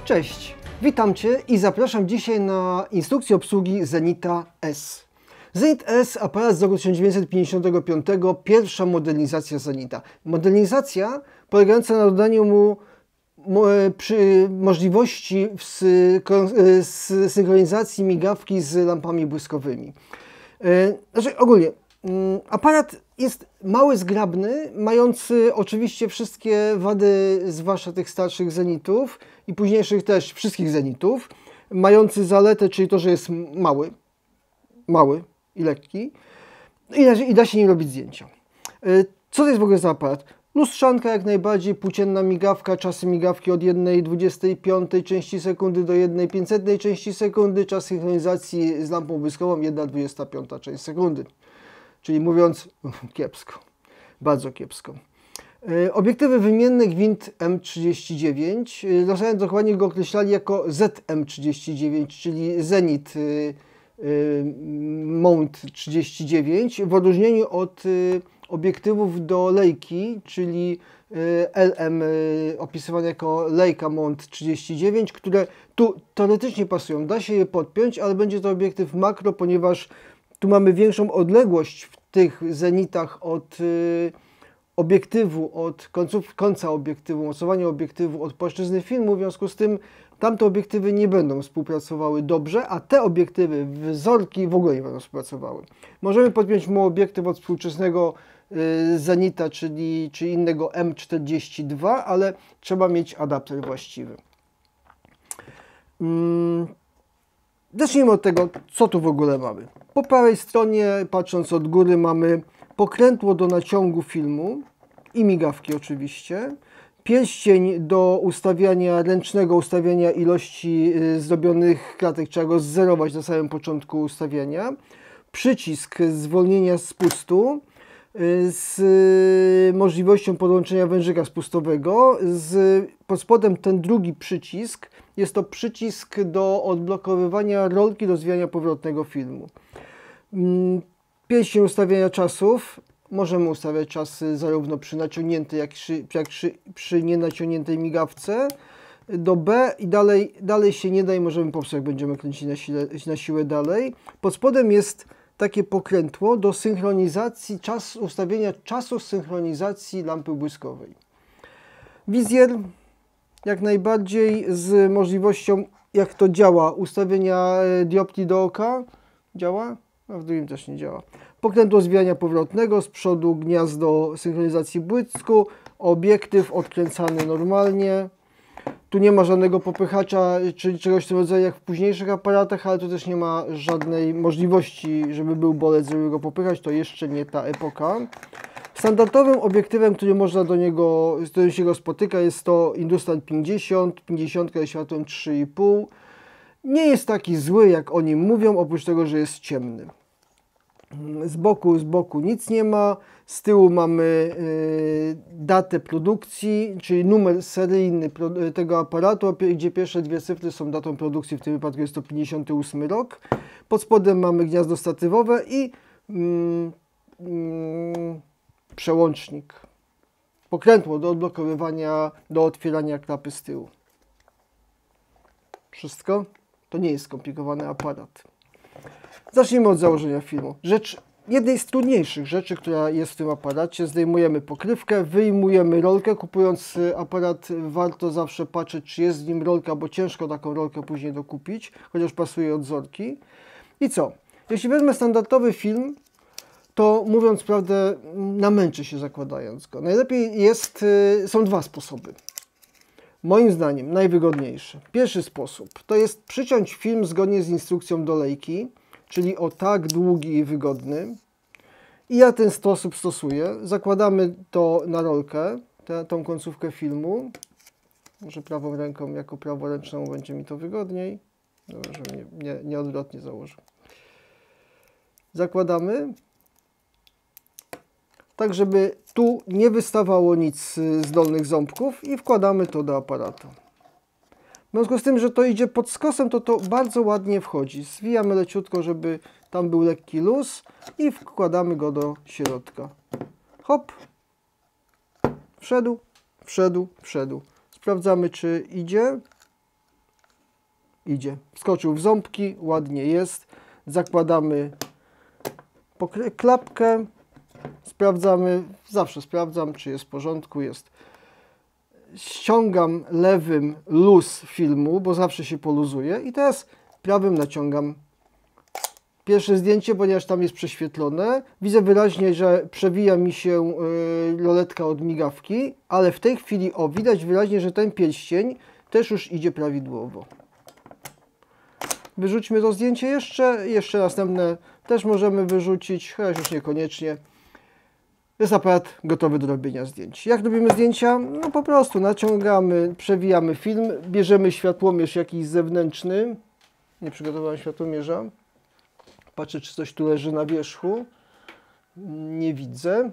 Cześć, witam Cię i zapraszam dzisiaj na instrukcję obsługi Zenita S. Zenit S, aparat z roku 1955, pierwsza modernizacja Zenita. Modernizacja polegająca na dodaniu mu możliwości synchronizacji migawki z lampami błyskowymi. Znaczy ogólnie, aparat jest mały, zgrabny, mający oczywiście wszystkie wady, zwłaszcza tych starszych Zenitów i późniejszych też wszystkich Zenitów, mający zaletę, czyli to, że jest mały i lekki i da się nim robić zdjęcia. Co to jest w ogóle za aparat? Lustrzanka jak najbardziej, płócienna migawka, czasy migawki od 1/25 części sekundy do 1/500 części sekundy, czas synchronizacji z lampą błyskową 1/25 część sekundy. Czyli mówiąc kiepsko, bardzo kiepsko. Obiektywy wymienne gwint M39, Rosjanie dokładnie go określali jako ZM39, czyli Zenit Mount 39, w odróżnieniu od obiektywów do Leica, czyli LM opisywane jako Leica Mount 39, które tu teoretycznie pasują. Da się je podpiąć, ale będzie to obiektyw makro, ponieważ tu mamy większą odległość w tych zenitach od obiektywu, od końca obiektywu, mocowania obiektywu od płaszczyzny filmu, w związku z tym tamte obiektywy nie będą współpracowały dobrze, a te obiektywy, wzorki w ogóle nie będą współpracowały. Możemy podpiąć mu obiektyw od współczesnego Zenita, czy innego M42, ale trzeba mieć adapter właściwy. Zacznijmy od tego, co tu w ogóle mamy. Po prawej stronie, patrząc od góry, mamy pokrętło do naciągu filmu i migawki oczywiście, pierścień do ręcznego ustawiania ilości zrobionych klatek, trzeba go zzerować na samym początku ustawiania, przycisk zwolnienia spustu z możliwością podłączenia wężyka spustowego, pod spodem ten drugi przycisk, jest to przycisk do odblokowywania rolki do zwijania powrotnego filmu. Pierścień ustawiania czasów. Możemy ustawiać czasy zarówno przy naciągniętej, jak przy nienaciągniętej migawce. Do B i dalej się nie da i możemy popsuć, jak będziemy kręcić na siłę dalej. Pod spodem jest takie pokrętło do synchronizacji, ustawienia czasu synchronizacji lampy błyskowej. Wizjer jak najbardziej z możliwością, jak to działa, ustawienia dioptrii do oka. Działa? A w drugim też nie działa. Pokrętło zwijania powrotnego, z przodu gniazdo synchronizacji błysku, obiektyw odkręcany normalnie. Tu nie ma żadnego popychacza, czy czegoś w tym rodzaju jak w późniejszych aparatach, ale tu też nie ma żadnej możliwości, żeby był bolec, żeby go popychać. To jeszcze nie ta epoka. Standardowym obiektywem, który można z którym się go spotyka, jest to Industrial 50 ze światłem 3,5. Nie jest taki zły, jak o nim mówią, oprócz tego, że jest ciemny. Z boku nic nie ma. Z tyłu mamy datę produkcji, czyli numer seryjny tego aparatu, gdzie pierwsze dwie cyfry są datą produkcji, w tym wypadku jest to 58 rok. Pod spodem mamy gniazdo statywowe i przełącznik. Pokrętło do odblokowywania, do otwierania klapy z tyłu. Wszystko? To nie jest skomplikowany aparat. Zacznijmy od założenia filmu. Jednej z trudniejszych rzeczy, która jest w tym aparacie, zdejmujemy pokrywkę, wyjmujemy rolkę. Kupując aparat warto zawsze patrzeć, czy jest w nim rolka, bo ciężko taką rolkę później dokupić, chociaż pasuje od wzorki. I co? Jeśli wezmę standardowy film, to mówiąc prawdę, namęczę się zakładając go. Najlepiej są dwa sposoby. Moim zdaniem najwygodniejszy. Pierwszy sposób to jest przyciąć film zgodnie z instrukcją do Leica, czyli o tak długi i wygodny. I ja ten sposób stosuję. Zakładamy to na rolkę, tą końcówkę filmu. Może prawą ręką, jako praworęczną będzie mi to wygodniej. Dobra, żebym nie odwrotnie założył. Zakładamy, tak żeby tu nie wystawało nic z dolnych ząbków i wkładamy to do aparatu. W związku z tym, że to idzie pod skosem, to bardzo ładnie wchodzi. Zwijamy leciutko, żeby tam był lekki luz i wkładamy go do środka. Hop. Wszedł. Sprawdzamy, czy idzie. idzie. Wskoczył w ząbki, ładnie jest. Zakładamy klapkę, sprawdzamy, zawsze sprawdzam, czy jest w porządku, jest. Ściągam lewym luz filmu, bo zawsze się poluzuje i teraz prawym naciągam pierwsze zdjęcie, ponieważ tam jest prześwietlone. Widzę wyraźnie, że przewija mi się roletka od migawki, ale w tej chwili, widać wyraźnie, że ten pierścień też już idzie prawidłowo. Wyrzućmy to zdjęcie jeszcze następne też możemy wyrzucić, chociaż już niekoniecznie. Jest aparat gotowy do robienia zdjęć. Jak robimy zdjęcia? No po prostu naciągamy, przewijamy film, bierzemy światłomierz jakiś zewnętrzny. Nie przygotowałem światłomierza. Patrzę, czy coś tu leży na wierzchu. Nie widzę.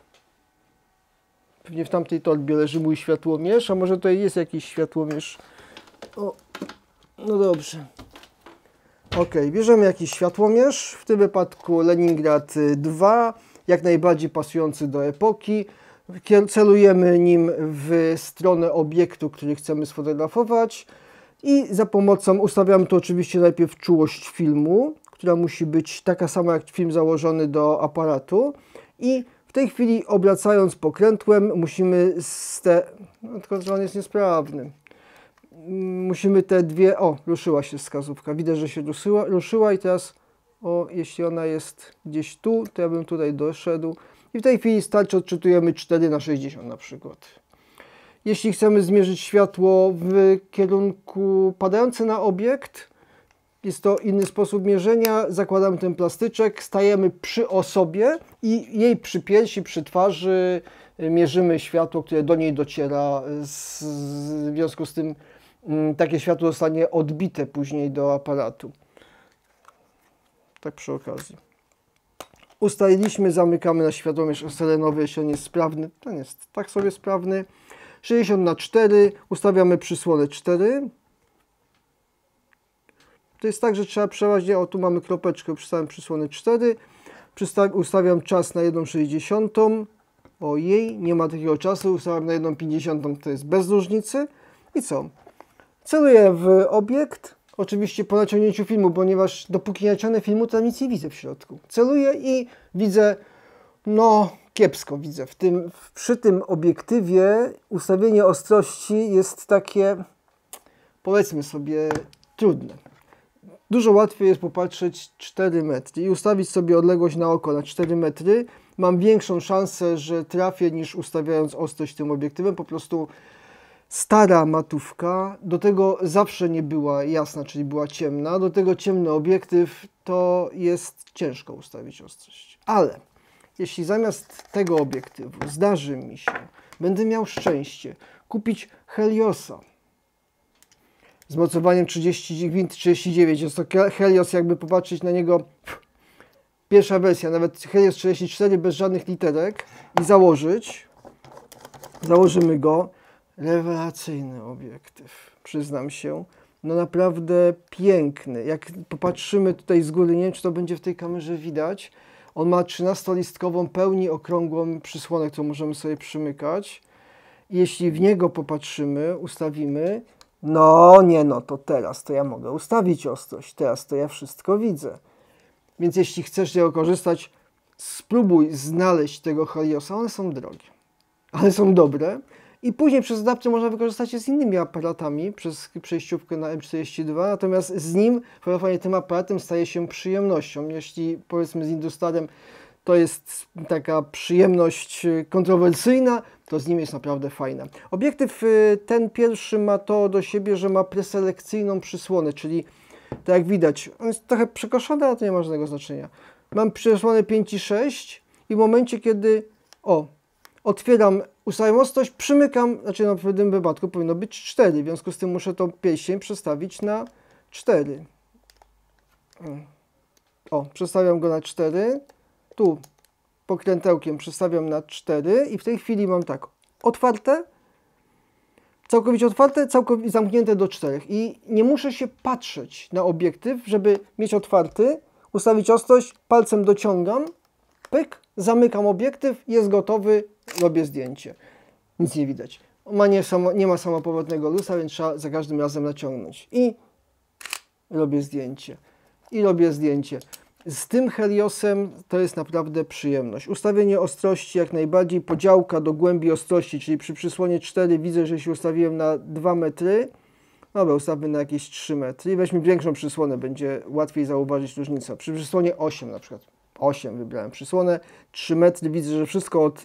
Pewnie w tamtej torbie leży mój światłomierz, a może tutaj jest jakiś światłomierz. O, no dobrze. Ok, bierzemy jakiś światłomierz. W tym wypadku Leningrad 2. Jak najbardziej pasujący do epoki. Celujemy nim w stronę obiektu, który chcemy sfotografować i za pomocą, ustawiamy tu oczywiście najpierw czułość filmu, która musi być taka sama jak film założony do aparatu i w tej chwili obracając pokrętłem musimy tylko on jest niesprawny. Musimy te dwie, ruszyła się wskazówka, widać, że się ruszyła i teraz jeśli ona jest gdzieś tu, to ja bym tutaj doszedł. I w tej chwili starczy, odczytujemy 4:60 na przykład. Jeśli chcemy zmierzyć światło w kierunku padający na obiekt, jest to inny sposób mierzenia. Zakładamy ten plastyczek, stajemy przy osobie i jej przy piersi, przy twarzy mierzymy światło, które do niej dociera. W związku z tym takie światło zostanie odbite później do aparatu. Tak przy okazji. Ustaliliśmy, zamykamy na światłomierz selenowy, jeśli on jest sprawny. Ten jest tak sobie sprawny. 60:4, ustawiamy przysłonę 4. To jest tak, że trzeba przełazić, tu mamy kropeczkę, przystawiam przysłonę 4. Ustawiam czas na 1:60. Ojej, nie ma takiego czasu, ustawiam na 1:50, to jest bez różnicy. I co? Celuję w obiekt. Oczywiście po naciągnięciu filmu, ponieważ dopóki nie naciągnę filmu, to nic nie widzę w środku. Celuję i widzę, kiepsko widzę. Przy tym obiektywie ustawienie ostrości jest takie, powiedzmy sobie, trudne. Dużo łatwiej jest popatrzeć 4 metry i ustawić sobie odległość na oko na 4 metry. Mam większą szansę, że trafię niż ustawiając ostrość tym obiektywem. Po prostu stara matówka, do tego zawsze nie była jasna, czyli była ciemna, do tego ciemny obiektyw, to jest ciężko ustawić ostrość. Ale jeśli zamiast tego obiektywu zdarzy mi się, będę miał szczęście kupić Heliosa z mocowaniem 30 gwint 39, jest to Helios, jakby popatrzeć na niego, pierwsza wersja, nawet Helios 34 bez żadnych literek i założymy go. Rewelacyjny obiektyw, przyznam się. No naprawdę piękny. Jak popatrzymy tutaj z góry, nie wiem, czy to będzie w tej kamerze widać. On ma 13-listkową, pełni okrągłą przysłonę, którą możemy sobie przymykać. I jeśli w niego popatrzymy, ustawimy, to teraz to ja mogę ustawić ostrość. Teraz to ja wszystko widzę. Więc jeśli chcesz z niego korzystać, spróbuj znaleźć tego Heliosa. One są drogie, ale są dobre. I później przez adapter można wykorzystać je z innymi aparatami przez przejściówkę na M42, natomiast z nim fotografowanie tym aparatem staje się przyjemnością. Jeśli powiedzmy z Industarem to jest taka przyjemność kontrowersyjna, to z nim jest naprawdę fajna. Obiektyw ten pierwszy ma to do siebie, że ma preselekcyjną przysłonę, czyli tak jak widać, on jest trochę przekoszony, ale to nie ma żadnego znaczenia. Mam przysłonę 5,6 i w momencie, kiedy otwieram, ustawiam ostrość, przymykam, w tym wypadku powinno być 4, w związku z tym muszę to pierścień przestawić na 4. Przestawiam go na 4, tu pokrętełkiem przestawiam na 4 i w tej chwili mam tak, otwarte, całkowicie zamknięte do 4 i nie muszę się patrzeć na obiektyw, żeby mieć otwarty, ustawić ostrość, palcem dociągam, pyk, zamykam obiektyw, jest gotowy, robię zdjęcie. Nic nie widać. Nie ma samopowrotnego luza, więc trzeba za każdym razem naciągnąć. I robię zdjęcie. I robię zdjęcie. Z tym Heliosem to jest naprawdę przyjemność. Ustawienie ostrości jak najbardziej, podziałka do głębi ostrości, czyli przy przysłonie 4 widzę, że się ustawiłem na 2 metry. Dobra, ustawmy na jakieś 3 metry i weźmy większą przysłonę, będzie łatwiej zauważyć różnicę. Przy przysłonie 8 na przykład, 8 wybrałem przysłonę, 3 metry, widzę, że wszystko od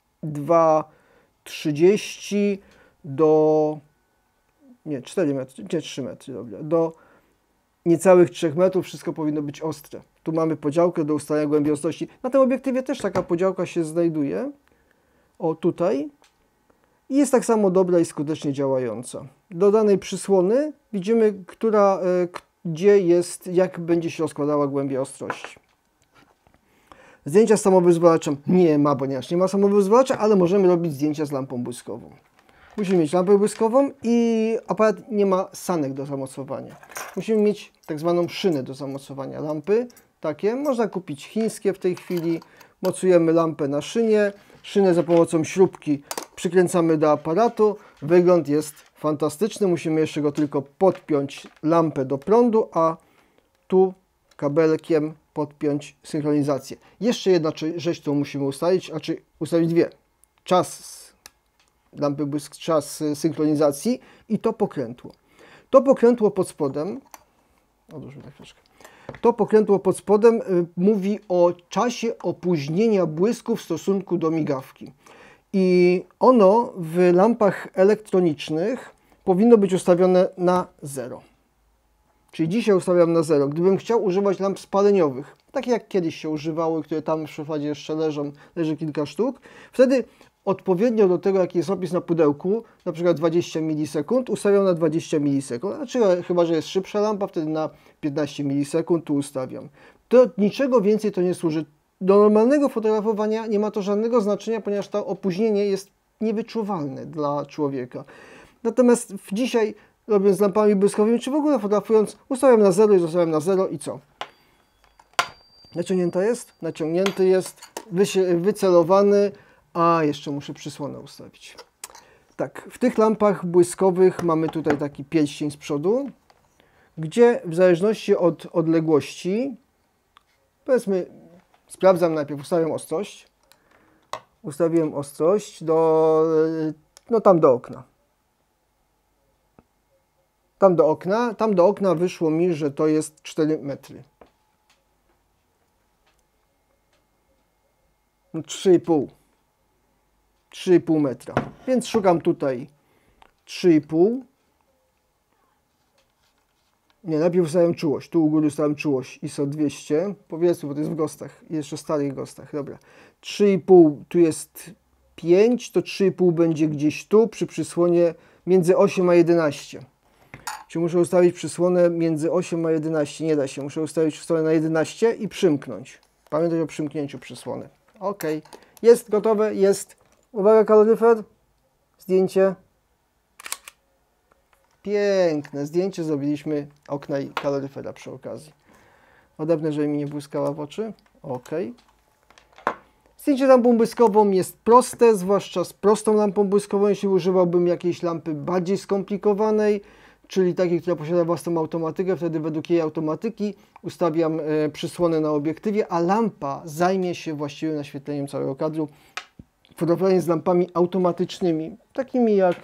2,30 do, nie, 4 metry, nie 3 metry, dobra, do niecałych 3 metrów wszystko powinno być ostre. Tu mamy podziałkę do ustalenia głębi ostrości. Na tym obiektywie też taka podziałka się znajduje. O, tutaj. I jest tak samo dobra i skutecznie działająca. Do danej przysłony widzimy, gdzie jest, jak będzie się rozkładała głębia ostrości. Zdjęcia z samowyzwalaczem nie ma, ponieważ nie ma samowyzwalacza, ale możemy robić zdjęcia z lampą błyskową. Musimy mieć lampę błyskową i aparat nie ma sanek do zamocowania. Musimy mieć tak zwaną szynę do zamocowania lampy. Takie można kupić chińskie w tej chwili. Mocujemy lampę na szynie. Szynę za pomocą śrubki przykręcamy do aparatu. Wygląd jest fantastyczny. Musimy jeszcze go tylko podpiąć lampę do prądu, a tu kabelkiem podpiąć synchronizację. Jeszcze jedna rzecz, którą musimy ustalić, ustalić dwie. Czas lampy błysk, czas synchronizacji i to pokrętło. To pokrętło pod spodem, odłóżmy tak troszkę. To pokrętło pod spodem mówi o czasie opóźnienia błysku w stosunku do migawki. I ono w lampach elektronicznych powinno być ustawione na 0. Czyli dzisiaj ustawiam na 0. Gdybym chciał używać lamp spaleniowych, takie jak kiedyś się używały, które tam w szufladzie jeszcze leży kilka sztuk, wtedy odpowiednio do tego, jaki jest opis na pudełku, na przykład 20 milisekund, ustawiam na 20 milisekund. Znaczy, chyba że jest szybsza lampa, wtedy na 15 milisekund tu ustawiam. Do niczego więcej to nie służy. Do normalnego fotografowania nie ma to żadnego znaczenia, ponieważ to opóźnienie jest niewyczuwalne dla człowieka. Natomiast dzisiaj, robiąc lampami błyskowymi, czy w ogóle fotografując, ustawiam na 0 i zostawiam na 0 i co? Naciągnięta jest? Naciągnięty jest, wycelowany. A, jeszcze muszę przysłonę ustawić. Tak, w tych lampach błyskowych mamy tutaj taki pierścień z przodu, gdzie w zależności od odległości, powiedzmy, sprawdzam najpierw, ustawiam ostrość. Ustawiłem ostrość no tam do okna. Tam do okna wyszło mi, że to jest 4 metry. No 3,5 metra. Więc szukam tutaj 3,5. Nie, najpierw ustawiam czułość. Tu u góry ustawiam czułość ISO 200. Powiedzmy, bo to jest w gostach. Jeszcze starych gostach. Dobra. 3,5 tu jest 5. To 3,5 będzie gdzieś tu przy przysłonie między 8 a 11. Czy muszę ustawić przysłonę między 8 a 11? Nie da się. Muszę ustawić przysłonę na 11 i przymknąć. Pamiętaj o przymknięciu przysłony. Ok. Jest gotowe. Jest. Uwaga, kaloryfer. Zdjęcie. Piękne zdjęcie. Zrobiliśmy okna i kaloryfera przy okazji. Odepnę, żeby mi nie błyskała w oczy. Ok. Zdjęcie lampą błyskową jest proste, zwłaszcza z prostą lampą błyskową. Jeśli używałbym jakiejś lampy bardziej skomplikowanej, czyli takiej, która posiada własną automatykę, wtedy według jej automatyki ustawiam przysłonę na obiektywie, a lampa zajmie się właściwym naświetleniem całego kadru. Fotografowanie z lampami automatycznymi, takimi jak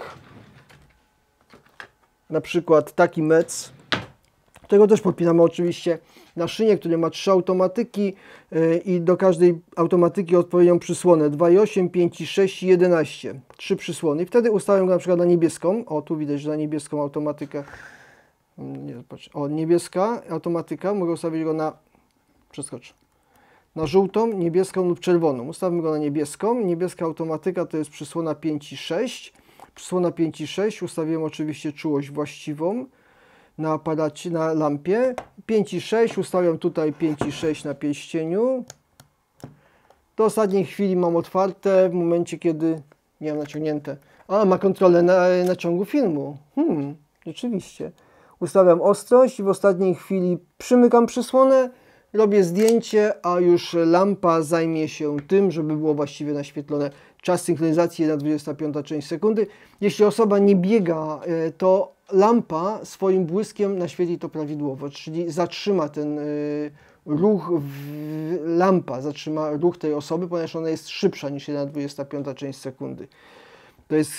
na przykład taki MEC, którego też podpinamy oczywiście na szynie, który ma 3 automatyki i do każdej automatyki odpowiednią przysłonę 2,8, 5,6 i 11. 3 przysłony. I wtedy ustawiam go na przykład na niebieską. O, tu widać, że na niebieską automatykę. Nie, patrz. O, niebieska automatyka. Mogę ustawić go na... Przeskoczę. Na żółtą, niebieską lub czerwoną. Ustawmy go na niebieską. Niebieska automatyka to jest przysłona 5,6. Przysłona 5,6. Ustawiłem oczywiście czułość właściwą na aparacie, na lampie. 5,6. Ustawiam tutaj 5,6 na pierścieniu. Do ostatniej chwili mam otwarte, w momencie kiedy nie mam naciągnięte. A, ma kontrolę na ciągu filmu. Rzeczywiście. Ustawiam ostrość i w ostatniej chwili przymykam przysłonę, robię zdjęcie, a już lampa zajmie się tym, żeby było właściwie naświetlone. Czas synchronizacji 1/25 część sekundy. Jeśli osoba nie biega, to lampa swoim błyskiem naświetli to prawidłowo, czyli zatrzyma ten ruch, lampa zatrzyma ruch tej osoby, ponieważ ona jest szybsza niż 1/25 część sekundy. To jest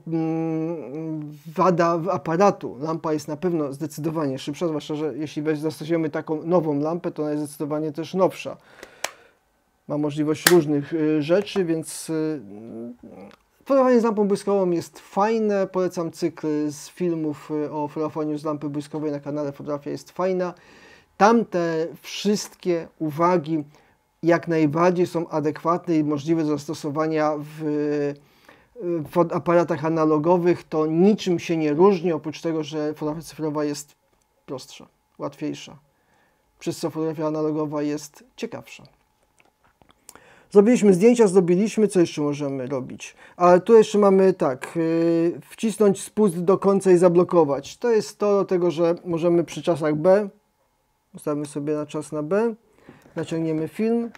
wada aparatu. Lampa jest na pewno zdecydowanie szybsza, zwłaszcza, że jeśli zastosujemy taką nową lampę, to ona jest zdecydowanie też nowsza. Ma możliwość różnych rzeczy, więc fotografowanie z lampą błyskową jest fajne. Polecam cykl z filmów o fotografowaniu z lampy błyskowej na kanale Fotografia jest fajna. Tamte wszystkie uwagi jak najbardziej są adekwatne i możliwe do zastosowania w aparatach analogowych. To niczym się nie różni, oprócz tego, że fotografia cyfrowa jest prostsza, łatwiejsza, przez co fotografia analogowa jest ciekawsza. Zrobiliśmy zdjęcia, zdobyliśmy, co jeszcze możemy robić? Ale tu jeszcze mamy tak, wcisnąć spust do końca i zablokować. To jest to do tego, że możemy przy czasach B, ustawimy sobie na czas na B, naciągniemy film,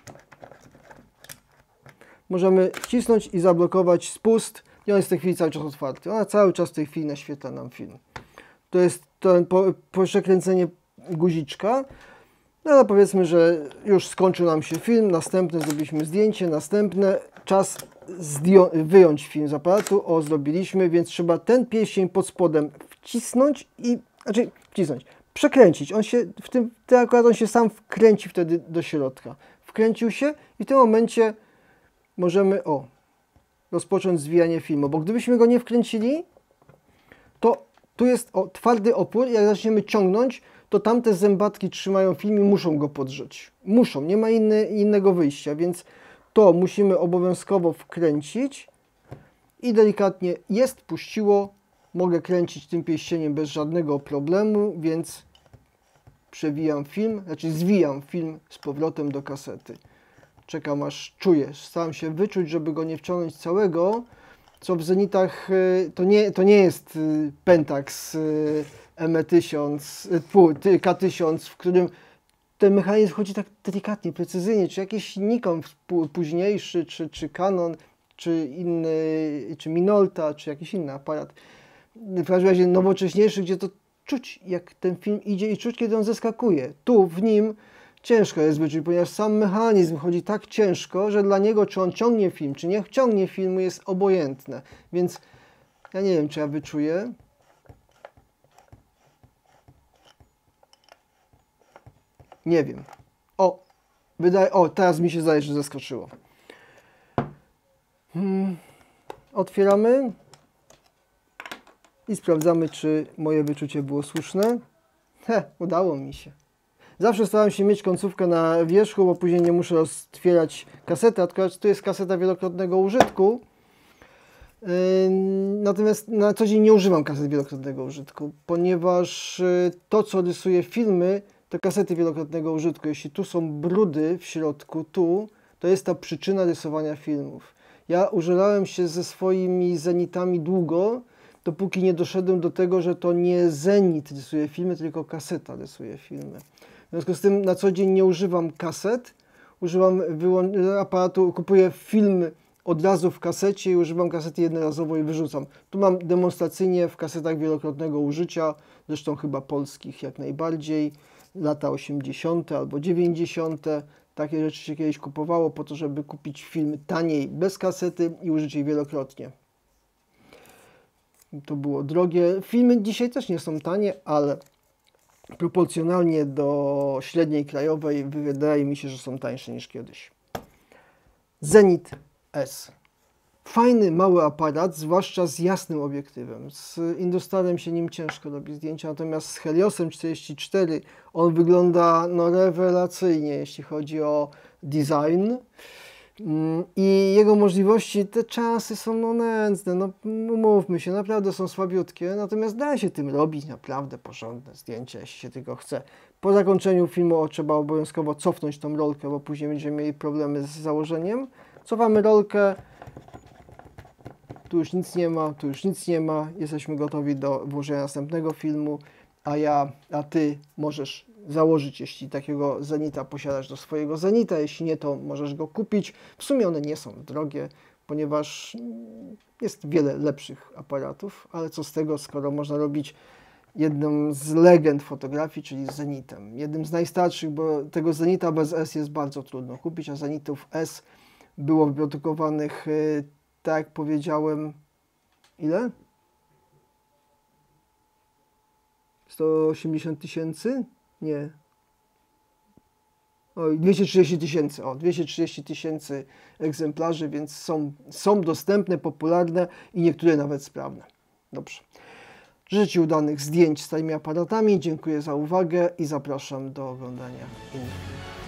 możemy wcisnąć i zablokować spust i on jest w tej chwili cały czas otwarty. Ona cały czas w tej chwili naświetla nam film. To jest to przekręcenie guziczka. No ale powiedzmy, że już skończył nam się film, następne zrobiliśmy zdjęcie, następne czas wyjąć film z aparatu, zrobiliśmy, więc trzeba ten pierścień pod spodem wcisnąć przekręcić. On się, akurat on się sam wkręci wtedy do środka. Wkręcił się i w tym momencie możemy, rozpocząć zwijanie filmu, bo gdybyśmy go nie wkręcili, to tu jest twardy opór i jak zaczniemy ciągnąć, to tamte zębatki trzymają film i muszą go podrzeć. Muszą, nie ma innego wyjścia, więc to musimy obowiązkowo wkręcić i delikatnie puściło. Mogę kręcić tym pierścieniem bez żadnego problemu, więc zwijam film z powrotem do kasety. Czekam aż czuję, staram się wyczuć, żeby go nie wciągnąć całego, co w Zenitach to nie jest Pentax ME1000, K1000, w którym ten mechanizm chodzi tak delikatnie, precyzyjnie, czy jakiś Nikon późniejszy, czy Canon, czy inny, czy Minolta, czy jakiś inny aparat. W każdym razie nowocześniejszy, gdzie to czuć, jak ten film idzie i czuć, kiedy on zeskakuje. Tu w nim ciężko jest wyczuć, ponieważ sam mechanizm chodzi tak ciężko, że dla niego, czy on ciągnie film, czy nie ciągnie filmu, jest obojętne. Więc ja nie wiem, czy ja wyczuję. Nie wiem. Teraz mi się zdaje, że zaskoczyło. Otwieramy i sprawdzamy, czy moje wyczucie było słuszne. Udało mi się. Zawsze staram się mieć końcówkę na wierzchu, bo później nie muszę otwierać kasety, akurat tu jest kaseta wielokrotnego użytku. Natomiast na co dzień nie używam kaset wielokrotnego użytku, ponieważ to, co rysuje filmy, to kasety wielokrotnego użytku. Jeśli tu są brudy w środku, to jest ta przyczyna rysowania filmów. Ja użerałem się ze swoimi Zenitami długo, dopóki nie doszedłem do tego, że to nie Zenit rysuje filmy, tylko kaseta rysuje filmy. W związku z tym na co dzień nie używam kaset, używam aparatu, kupuję film od razu w kasecie i używam kasety jednorazowo i wyrzucam. Tu mam demonstracyjnie w kasetach wielokrotnego użycia, zresztą chyba polskich jak najbardziej, lata 80. albo 90. Takie rzeczy się kiedyś kupowało po to, żeby kupić film taniej bez kasety i użyć jej wielokrotnie. To było drogie. Filmy dzisiaj też nie są tanie, ale proporcjonalnie do średniej krajowej wydaje mi się, że są tańsze niż kiedyś. Zenit S. Fajny, mały aparat, zwłaszcza z jasnym obiektywem. Z Industarem się nim ciężko robi zdjęcia, natomiast z Heliosem 44 on wygląda rewelacyjnie, jeśli chodzi o design. I jego możliwości, te czasy są nędzne, umówmy się, naprawdę są słabiutkie, natomiast da się tym robić naprawdę porządne zdjęcia, jeśli się tylko chce. Po zakończeniu filmu trzeba obowiązkowo cofnąć tą rolkę, bo później będziemy mieli problemy z założeniem. Cofamy rolkę, tu już nic nie ma, tu już nic nie ma, jesteśmy gotowi do włożenia następnego filmu, a Ty możesz założyć, jeśli takiego Zenita posiadasz, do swojego Zenita, jeśli nie, to możesz go kupić. W sumie one nie są drogie, ponieważ jest wiele lepszych aparatów, ale co z tego, skoro można robić jedną z legend fotografii, czyli z Zenitem. Jednym z najstarszych, bo tego Zenita bez S jest bardzo trudno kupić, a Zenitów S było wyprodukowanych, tak jak powiedziałem, ile? 180 tysięcy? Nie. Oj, 230 tysięcy. O, 230 tysięcy egzemplarzy, więc są dostępne, popularne i niektóre nawet sprawne. Dobrze. Życzę Ci udanych zdjęć z tymi aparatami. Dziękuję za uwagę i zapraszam do oglądania innych.